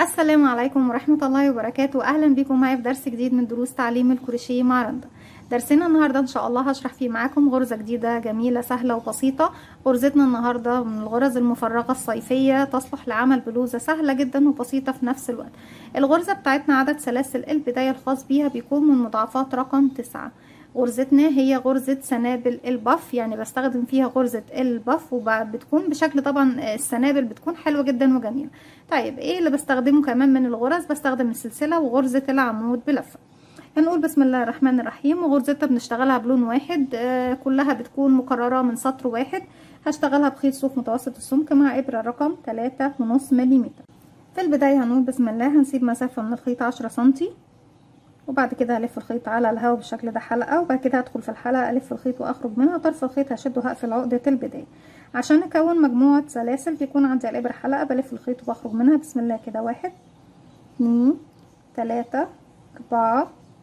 السلام عليكم ورحمة الله وبركاته. أهلا بكم معايا في درس جديد من دروس تعليم الكروشيه مع رندا. درسنا النهاردة إن شاء الله هشرح فيه معاكم غرزة جديدة جميلة سهلة وبسيطة. غرزتنا النهاردة من الغرز المفرغة الصيفية، تصلح لعمل بلوزة سهلة جدا وبسيطة في نفس الوقت. الغرزة بتاعتنا عدد سلاسل البداية الخاص بيها بيكون من مضاعفات رقم 9. غرزتنا هي غرزة سنابل البف، يعني بستخدم فيها غرزة البف وبتكون بشكل طبعا السنابل بتكون حلوة جدا وجميلة. طيب ايه اللي بستخدمه كمان من الغرز؟ بستخدم السلسلة وغرزة العمود بلفة. هنقول بسم الله الرحمن الرحيم. وغرزتها بنشتغلها بلون واحد، كلها بتكون مكررة من سطر واحد. هشتغلها بخيط صوف متوسط السمك مع إبرة رقم 3.5 ملم. في البداية هنقول بسم الله، هنسيب مسافة من الخيط 10 سنتي، وبعد كده هلف الخيط على الهوا بالشكل ده حلقة، وبعد كده هدخل في الحلقة الف الخيط واخرج منها طرف الخيط هشده وهقفل عقدة البداية. عشان اكون مجموعة سلاسل بيكون عندي الابرة حلقة، بلف الخيط وبخرج منها بسم الله كده 1 2 3 4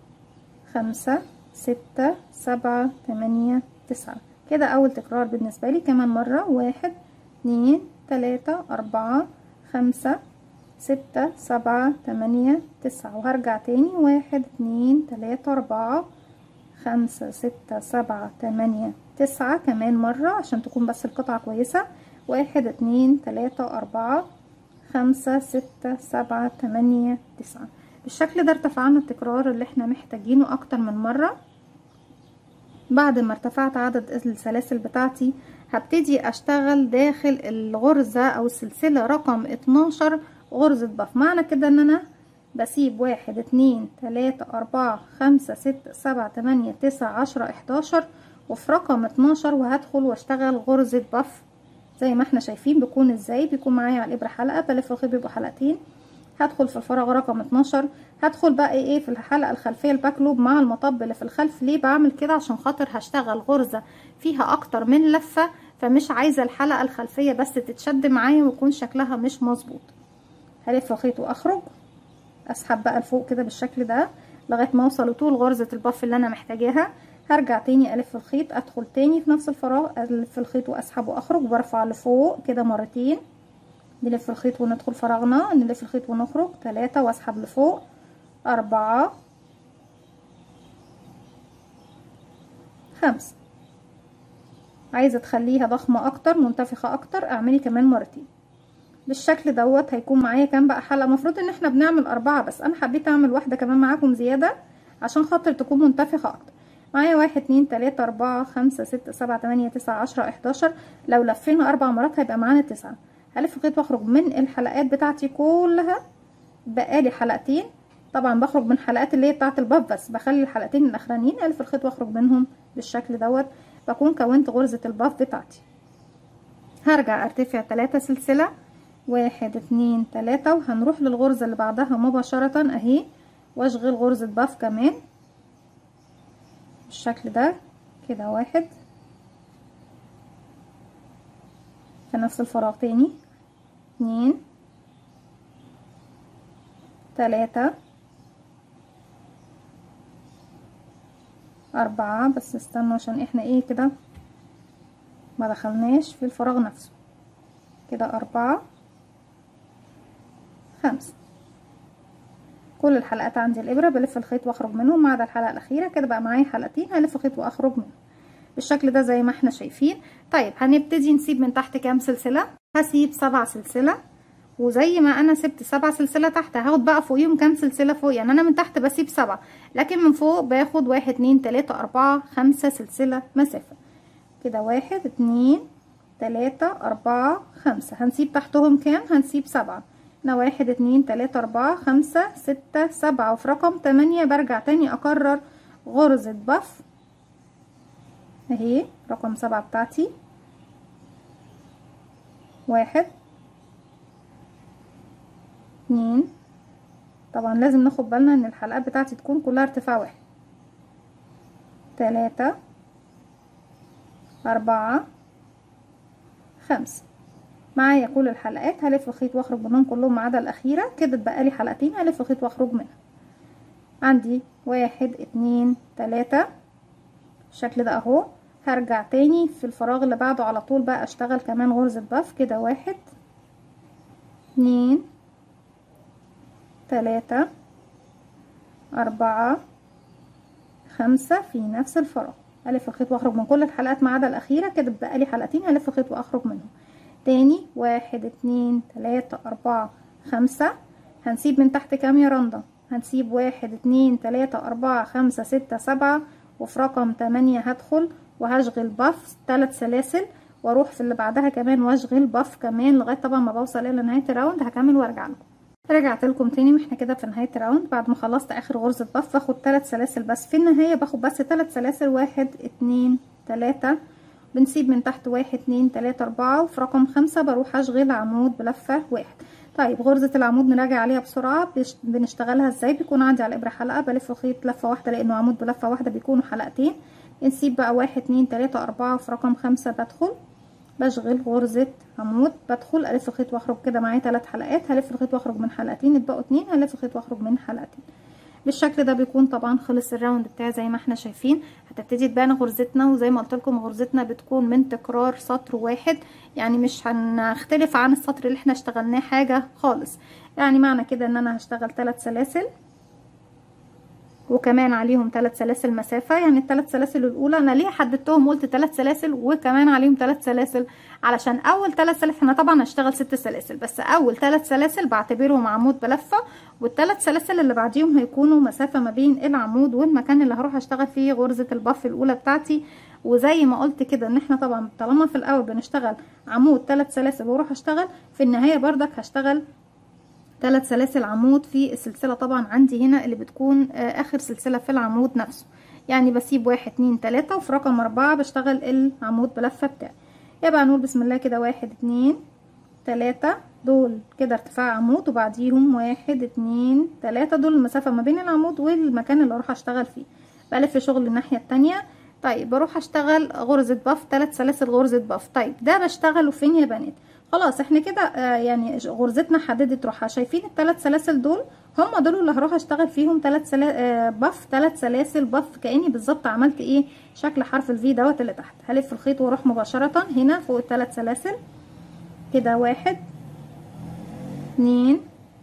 5 6 7 8 9. كده اول تكرار بالنسبة لي. كمان مرة 1 2 3 4 5 6 7 8 9، وهرجع تاني 1 2 3 4 5 6 7 8 9 كمان مرة عشان تكون بس القطعة كويسة. 1 2 3 4 5 6 7 8 9. بالشكل ده ارتفعنا التكرار اللي احنا محتاجينه اكتر من مرة. بعد ما ارتفعت عدد السلاسل بتاعتي هبتدي اشتغل داخل الغرزة او السلسلة رقم 12 غرزة بف. معنى كده ان انا بسيب 1 2 3 4 5 6 7 8 9 10 11 وفي رقم 12 وهدخل واشتغل غرزة بف زي ما احنا شايفين. بيكون ازاي؟ بيكون معايا على الابرة حلقة، بلف الخيط بيبقوا حلقتين، هدخل في الفراغ رقم 12. هدخل بقى ايه في الحلقة الخلفية الباك لوب مع المطب اللي في الخلف. ليه بعمل كده؟ عشان خاطر هشتغل غرزة فيها اكتر من لفة، فمش عايزة الحلقة الخلفية بس تتشد معايا ويكون شكلها مش مظبوط. هلف الخيط واخرج، اسحب بقى لفوق كده بالشكل ده لغايه ما اوصل لطول غرزه البف اللي انا محتاجاها. هرجع تاني الف الخيط، ادخل تاني في نفس الفراغ، الف الخيط واسحب واخرج، برفع لفوق كده مرتين، نلف الخيط وندخل فراغنا، نلف الخيط ونخرج 3 واسحب لفوق 4 5. عايزه تخليها ضخمه اكتر منتفخه اكتر اعملي كمان مرتين بالشكل دوت. هيكون معايا كام بقى حلقة؟ المفروض ان احنا بنعمل 4 بس انا حبيت اعمل واحدة كمان معاكم زيادة عشان خاطر تكون منتفخة اكتر. معايا 1 2 3 4 5 6 7 8 9 10 11. لو لفينا 4 مرات هيبقى معانا 9. هلف الخيط واخرج من الحلقات بتاعتي كلها، بقالي حلقتين. طبعا بخرج من حلقات اللي هي بتاعه الباب بس، بخلي الحلقتين الاخرانيين الف الخيط واخرج منهم بالشكل دوت. بكون كونت غرزة الباف بتاعتي. هرجع ارتفع 3 سلسلة 1 2 3، وهنروح للغرزة اللي بعدها مباشرة اهي، واشغل غرزة باف كمان بالشكل ده كده. 1 في نفس الفراغ تاني 2 3 4. بس استنوا عشان احنا ايه كده ما دخلناش في الفراغ نفسه. كده 4 5. كل الحلقات عندي الابره بلف الخيط واخرج منهم ما عدا الحلقه الاخيره. كده بقى معايا حلقتين هلف خيط واخرج منهم بالشكل ده زي ما احنا شايفين. طيب هنبتدي نسيب من تحت كام سلسله؟ هسيب 7 سلسله، وزي ما انا سبت 7 سلسله تحت هاخد بقى فوقيهم كام سلسله فوق. يعني انا من تحت بسيب 7، لكن من فوق باخد 1 2 3 4 5 سلسله مسافه. كده 1 2 3 4 5. هنسيب تحتهم كام؟ هنسيب 7. هنا 1 2 3 4 5 6 7، وفي رقم 8 برجع تاني اكرر غرزة بف اهي رقم 7 بتاعتي. 1 2. طبعا لازم ناخد بالنا ان الحلقات بتاعتي تكون كلها ارتفاع 1. 3 4 5. معايا كل الحلقات هلف الخيط واخرج منهم كلهم ما عدا الاخيره. كده اتبقى لي حلقتين هلف الخيط واخرج منها. عندي 1 2 3 بالشكل ده اهو. هرجع تاني في الفراغ اللي بعده على طول بقى اشتغل كمان غرزه بف. كده 1 2 3 4 5 في نفس الفراغ. الف الخيط واخرج من كل الحلقات ما عدا الاخيره، كده بقى لي حلقتين الف الخيط واخرج منهم. تاني 1 2 3 4 5. هنسيب من تحت كام يا رندا؟ هنسيب 1 2 3 4 5 6 7، وفي رقم 8 هدخل وهشغل باف 3 سلاسل، واروح في اللي بعدها كمان واشغل باف كمان لغايه طبعا ما بوصل الى نهايه الراوند. هكمل وارجع لكم. رجعت لكم تاني واحنا كده في نهايه الراوند. بعد ما خلصت اخر غرزه باف باخد 3 سلاسل بس في النهايه، باخد بس 3 سلاسل 1 2 3. بنسيب من تحت 1 2 3 4، وفي رقم 5 بروح اشغل عمود بلفه 1. طيب غرزه العمود نراجع عليها بسرعه. بنشتغلها ازاي؟ بيكون عندي على الابره حلقه، بلف خيط لفه واحده لانه عمود بلفه واحده بيكونوا حلقتين. نسيب بقى 1 2 3 4، وفي رقم 5 بدخل بشغل غرزة عمود، بدخل الف الخيط واخرج. كده معايا 3 حلقات، هلف الخيط واخرج من حلقتين، اتبقوا 2، هلف الخيط واخرج من حلقتين. بالشكل ده بيكون طبعا خلص الراوند بتاعي زي ما احنا شايفين. هتبتدي تبان غرزتنا، وزي ما قلت لكم غرزتنا بتكون من تكرار سطر واحد، يعني مش هنختلف عن السطر اللي احنا اشتغلناه حاجة خالص. يعني معنى كده ان انا هشتغل 3 سلاسل وكمان عليهم 3 سلاسل مسافة. يعني ال3 سلاسل الاولى انا ليه حددتهم قلت 3 سلاسل وكمان عليهم 3 سلاسل؟ علشان اول 3 سلاسل احنا طبعا هشتغل 6 سلاسل، بس اول 3 سلاسل بعتبرهم عمود بلفة، والثلاث سلاسل اللي بعديهم هيكونوا مسافة ما بين العمود والمكان اللي هروح اشتغل فيه غرزة الباف الاولى بتاعتي. وزي ما قلت كده ان احنا طبعا طالما في الاول بنشتغل عمود 3 سلاسل واروح اشتغل في النهاية بردك هشتغل 3 سلاسل عمود في السلسلة طبعا عندي هنا اللي بتكون اخر سلسلة في العمود نفسه. يعني بسيب 1 2 3، وفي رقم 4 بشتغل العمود بلفة بتاعي. يبقى نقول بسم الله كده 1 2 3، دول كده ارتفاع عمود، وبعديهم 1 2 3، دول المسافة ما بين العمود والمكان اللي اروح اشتغل فيه. بلف شغل الناحية التانية. طيب بروح اشتغل غرزة باف 3 سلاسل غرزة باف. طيب ده بشتغله فين يا بنات؟ خلاص احنا كده يعني غرزتنا حددت روحها. شايفين ال3 سلاسل دول؟ هم دول اللي هروح اشتغل فيهم 3 باف 3 سلاسل باف، كأني بالظبط عملت ايه شكل حرف الفي دوت اللي تحت. هلف الخيط واروح مباشرة هنا فوق ال3 سلاسل كده 1 2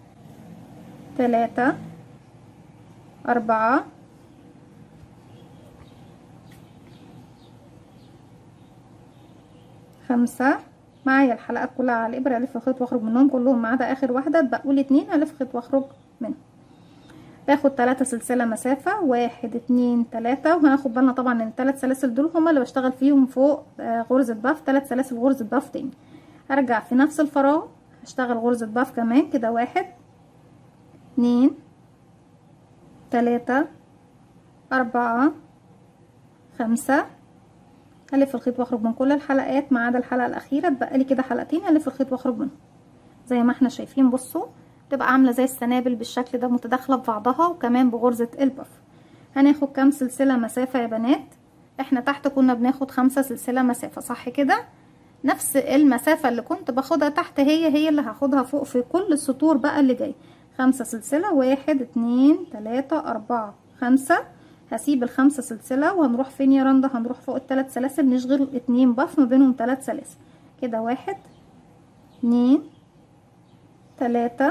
3 4 5. معايا الحلقات كلها على الابره، الف الخيط واخرج منهم كلهم ما عدا اخر واحده، اتبقوا لي 2 الف خيط واخرج منهم. باخد 3 سلسله مسافه 1 2 3، وهناخد بالنا طبعا ان ال3 سلاسل دول هما اللي بشتغل فيهم فوق غرزه باف 3 سلاسل غرزه باف تاني. ارجع في نفس الفراغ هشتغل غرزه باف كمان كده 1 2 3 4 5. هلف الخيط واخرج من كل الحلقات ما عدا الحلقه الاخيره، اتبقى لي كده حلقتين هلف الخيط واخرج منهم زي ما احنا شايفين. بصوا تبقى عامله زي السنابل بالشكل ده متداخله ببعضها، وكمان بغرزه الباف. هناخد كام سلسله مسافه يا بنات؟ احنا تحت كنا بناخد 5 سلسله مسافه صح كده؟ نفس المسافه اللي كنت باخدها تحت هي اللي هاخدها فوق في كل السطور بقى اللي جاي. 5 سلسله 1 2 3 4 5. هسيب ال5 سلسله وهنروح فين يا رندا؟ هنروح فوق ال3 سلاسل نشغل 2 باف ما بينهم 3 سلاسل كده 1 2 3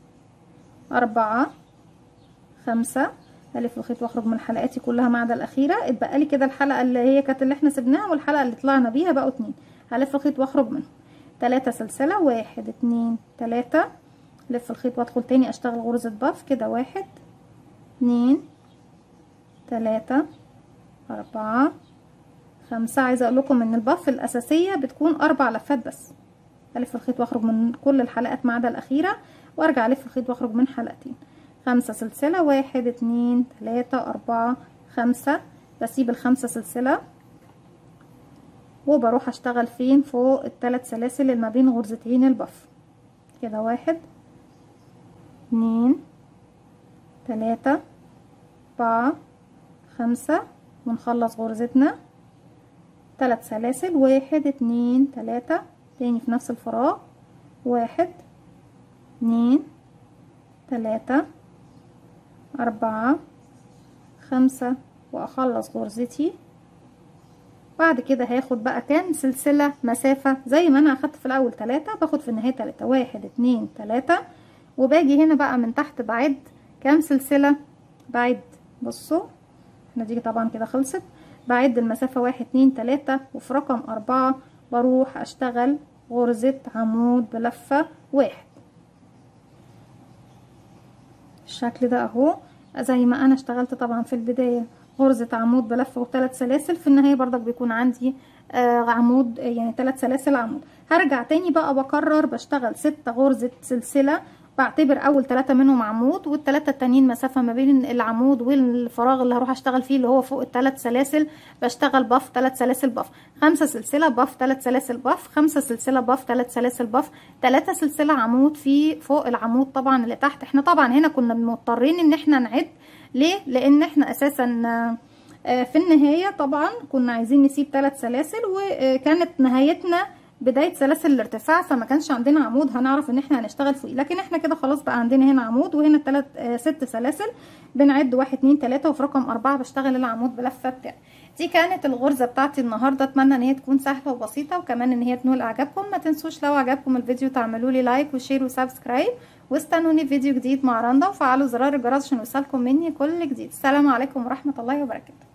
4 5. هلف الخيط واخرج من حلقاتي كلها ما عدا الاخيره، اتبقى لي كده الحلقه اللي هي كانت اللي احنا سبناها والحلقه اللي طلعنا بيها بقوا 2. هلف الخيط واخرج منهم 3 سلسله 1 2 3. لف الخيط وادخل تاني اشتغل غرزه باف كده 1 2 3 4 5. عايزه اقول لكم ان الباف الاساسيه بتكون 4 لفات بس. الف الخيط واخرج من كل الحلقات ما عدا الاخيره، وارجع الف الخيط واخرج من حلقتين. 5 سلسله 1 2 3 4 5. بسيب ال5 سلسله وبروح اشتغل فين؟ فوق ال3 سلاسل اللي ما بين غرزتين الباف كده 1 2 3 4 5. ونخلص غرزتنا 3 سلاسل 1 2 3 تاني في نفس الفراغ 1 2 3 4 5. واخلص غرزتي. بعد كده هاخد بقى كام سلسلة مسافة زي ما انا اخدت في الاول 3، باخد في النهاية 3 1 2 3، وباجي هنا بقى من تحت بعد كام سلسلة، بعد بصوا احنا دي طبعا كده خلصت، بعد المسافة 1 2 3 وفي رقم 4 بروح اشتغل غرزة عمود بلفة 1 بالشكل ده اهو، زي ما انا اشتغلت طبعا في البداية غرزة عمود بلفة و3 سلاسل، في النهاية برضك بيكون عندي عمود، يعني 3 سلاسل عمود. هرجع تاني بقى بكرر بشتغل 6 غرزة سلسلة، بعتبر اول 3 منهم عمود والثلاثه التانيين مسافه ما بين العمود والفراغ اللي هروح اشتغل فيه اللي هو فوق الثلاث سلاسل، بشتغل باف 3 سلاسل باف، 5 سلسله باف 3 سلاسل باف، 5 سلسله باف 3 سلاسل باف، 3 سلسله عمود في فوق العمود طبعا اللي تحت. احنا طبعا هنا كنا مضطرين ان احنا نعد، ليه؟ لان احنا اساسا في النهايه طبعا كنا عايزين نسيب 3 سلاسل، وكانت نهايتنا بداية سلاسل الارتفاع، فما كانش عندنا عمود هنعرف ان احنا هنشتغل فوقيه، لكن احنا كده خلاص بقى عندنا هنا عمود وهنا 6 سلاسل، بنعد 1 2 3 وفي رقم 4 بشتغل العمود بلفة بتاعي. دي كانت الغرزة بتاعتي النهاردة، اتمنى ان هي تكون سهلة وبسيطة، وكمان ان هي تنول اعجابكم. ما تنسوش لو عجبكم الفيديو تعملوا لي لايك وشير وسبسكرايب، واستنوني في فيديو جديد مع رندا، وفعلوا زرار الجرس عشان يوصلكم مني كل جديد. السلام عليكم ورحمة الله وبركاته.